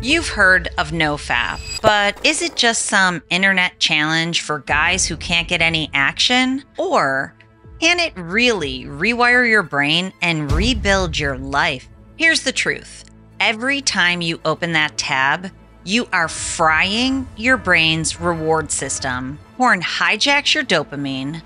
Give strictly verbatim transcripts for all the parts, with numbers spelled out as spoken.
You've heard of NoFap, but is it just some internet challenge for guys who can't get any action? Or can it really rewire your brain and rebuild your life? Here's the truth. Every time you open that tab, you are frying your brain's reward system. Porn hijacks your dopamine,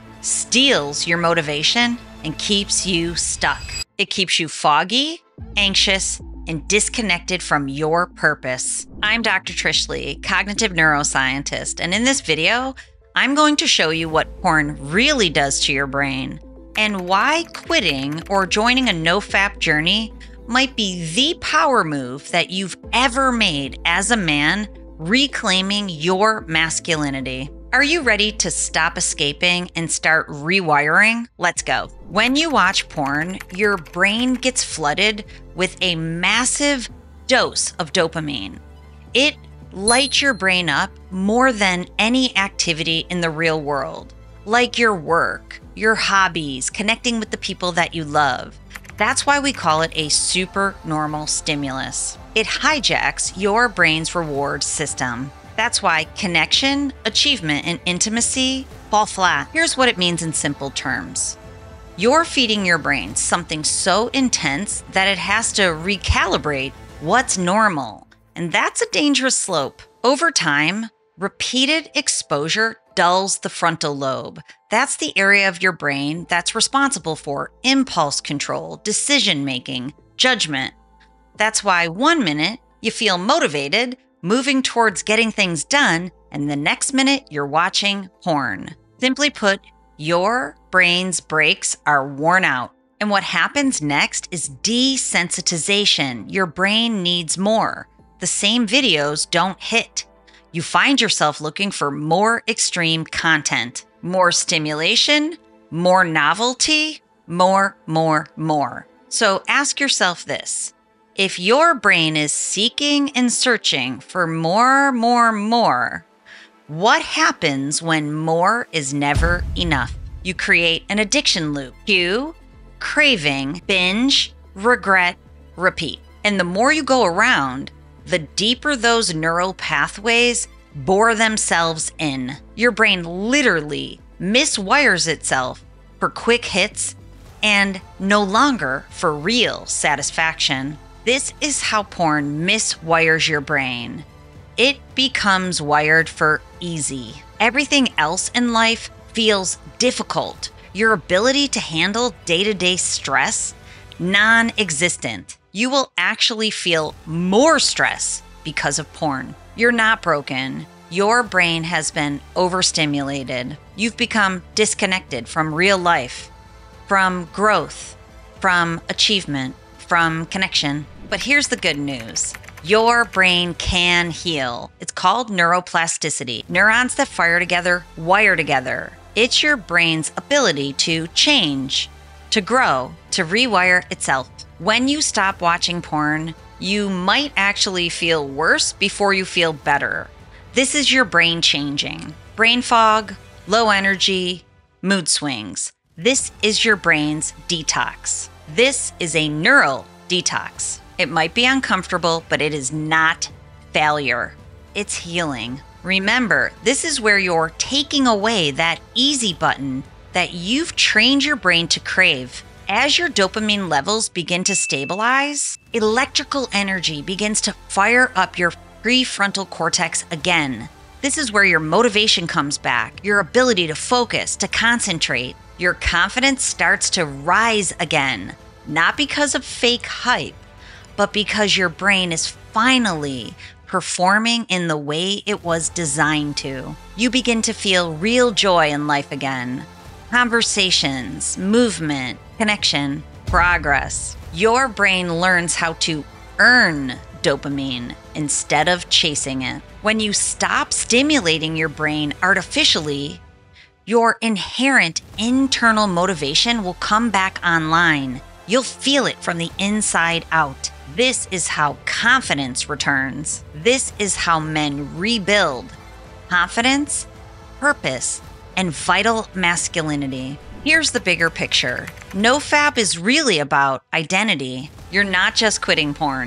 steals your motivation, and keeps you stuck. It keeps you foggy, anxious, and disconnected from your purpose. I'm Doctor Trish Lee, cognitive neuroscientist, and in this video, I'm going to show you what porn really does to your brain and why quitting or joining a NoFap journey might be the power move that you've ever made as a man reclaiming your masculinity. Are you ready to stop escaping and start rewiring? Let's go. When you watch porn, your brain gets flooded with a massive dose of dopamine. It lights your brain up more than any activity in the real world, like your work, your hobbies, connecting with the people that you love. That's why we call it a supernormal stimulus. It hijacks your brain's reward system. That's why connection, achievement, and intimacy fall flat. Here's what it means in simple terms. You're feeding your brain something so intense that it has to recalibrate what's normal. And that's a dangerous slope. Over time, repeated exposure dulls the frontal lobe. That's the area of your brain that's responsible for impulse control, decision-making, judgment. That's why one minute you feel motivated, moving towards getting things done, and the next minute you're watching porn. Simply put, your brain's brakes are worn out. And what happens next is desensitization. Your brain needs more. The same videos don't hit. You find yourself looking for more extreme content, more stimulation, more novelty, more, more, more. So ask yourself this. If your brain is seeking and searching for more, more, more, what happens when more is never enough? You create an addiction loop. Cue, craving, binge, regret, repeat. And the more you go around, the deeper those neural pathways bore themselves in. Your brain literally miswires itself for quick hits and no longer for real satisfaction. This is how porn miswires your brain. It becomes wired for easy. Everything else in life feels difficult. Your ability to handle day-to-day stress, non-existent. You will actually feel more stress because of porn. You're not broken. Your brain has been overstimulated. You've become disconnected from real life, from growth, from achievement, from connection. But here's the good news. Your brain can heal. It's called neuroplasticity. Neurons that fire together, wire together. It's your brain's ability to change, to grow, to rewire itself. When you stop watching porn, you might actually feel worse before you feel better. This is your brain changing. Brain fog, low energy, mood swings. This is your brain's detox. This is a neural detox. It might be uncomfortable, but it is not failure. It's healing. Remember, this is where you're taking away that easy button that you've trained your brain to crave. As your dopamine levels begin to stabilize, electrical energy begins to fire up your prefrontal cortex again. This is where your motivation comes back, your ability to focus, to concentrate. Your confidence starts to rise again, not because of fake hype, but because your brain is finally performing in the way it was designed to. You begin to feel real joy in life again. Conversations, movement, connection, progress. Your brain learns how to earn dopamine instead of chasing it. When you stop stimulating your brain artificially, your inherent internal motivation will come back online. You'll feel it from the inside out. This is how confidence returns. This is how men rebuild confidence, purpose, and vital masculinity. Here's the bigger picture. NoFap is really about identity. You're not just quitting porn.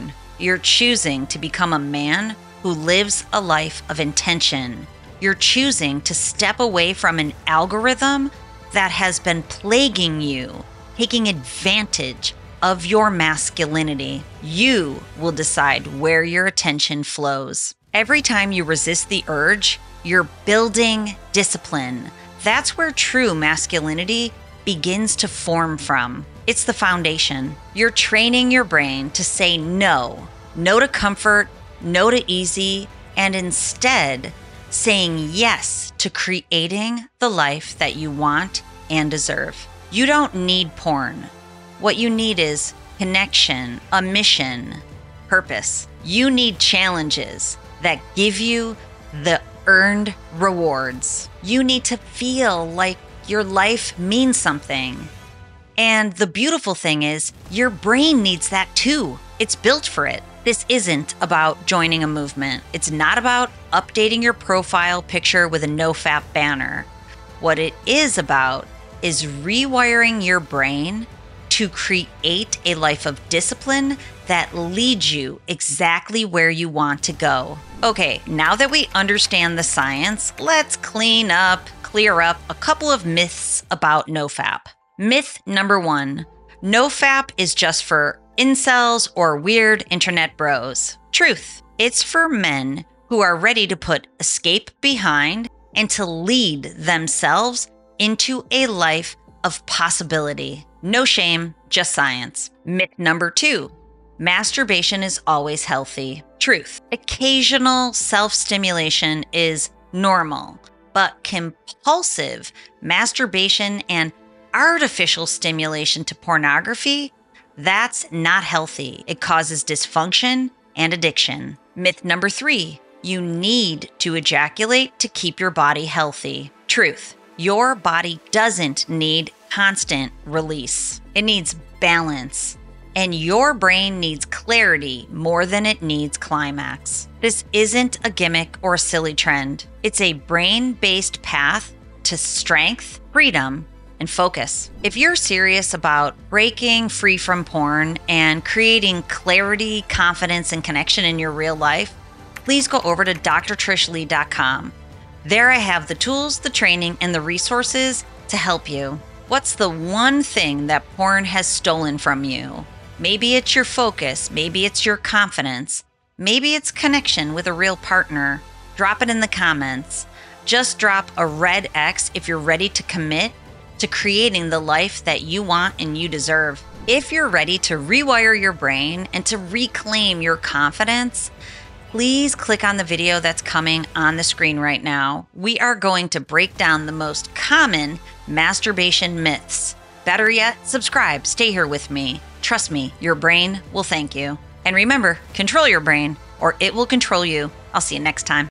You're choosing to become a man who lives a life of intention. You're choosing to step away from an algorithm that has been plaguing you, taking advantage of your masculinity. You will decide where your attention flows. Every time you resist the urge, you're building discipline. That's where true masculinity begins to form from. It's the foundation. You're training your brain to say no. No to comfort, no to easy, and instead saying yes to creating the life that you want and deserve. You don't need porn. What you need is connection, a mission, purpose. You need challenges that give you the earned rewards. You need to feel like your life means something. And the beautiful thing is, your brain needs that too. It's built for it. This isn't about joining a movement. It's not about updating your profile picture with a no-fap banner. What it is about is rewiring your brain to create a life of discipline that leads you exactly where you want to go. Okay, now that we understand the science, let's clean up, clear up a couple of myths about NoFap. Myth number one, NoFap is just for incels or weird internet bros. Truth, it's for men who are ready to put escape behind and to lead themselves into a life of possibility. No shame, just science. Myth number two, masturbation is always healthy. Truth, occasional self-stimulation is normal, but compulsive masturbation and artificial stimulation to pornography, that's not healthy. It causes dysfunction and addiction. Myth number three, you need to ejaculate to keep your body healthy. Truth, your body doesn't need constant release. It needs balance. And your brain needs clarity more than it needs climax. This isn't a gimmick or a silly trend. It's a brain-based path to strength, freedom, and focus. If you're serious about breaking free from porn and creating clarity, confidence, and connection in your real life, please go over to d r trish lee dot com. There I have the tools, the training, and the resources to help you. What's the one thing that porn has stolen from you? Maybe it's your focus, maybe it's your confidence, maybe it's connection with a real partner. Drop it in the comments. Just drop a red X if you're ready to commit to creating the life that you want and you deserve. If you're ready to rewire your brain and to reclaim your confidence, please click on the video that's coming on the screen right now. We are going to break down the most common masturbation myths. Better yet, subscribe, stay here with me. Trust me, your brain will thank you. And remember, control your brain or it will control you. I'll see you next time.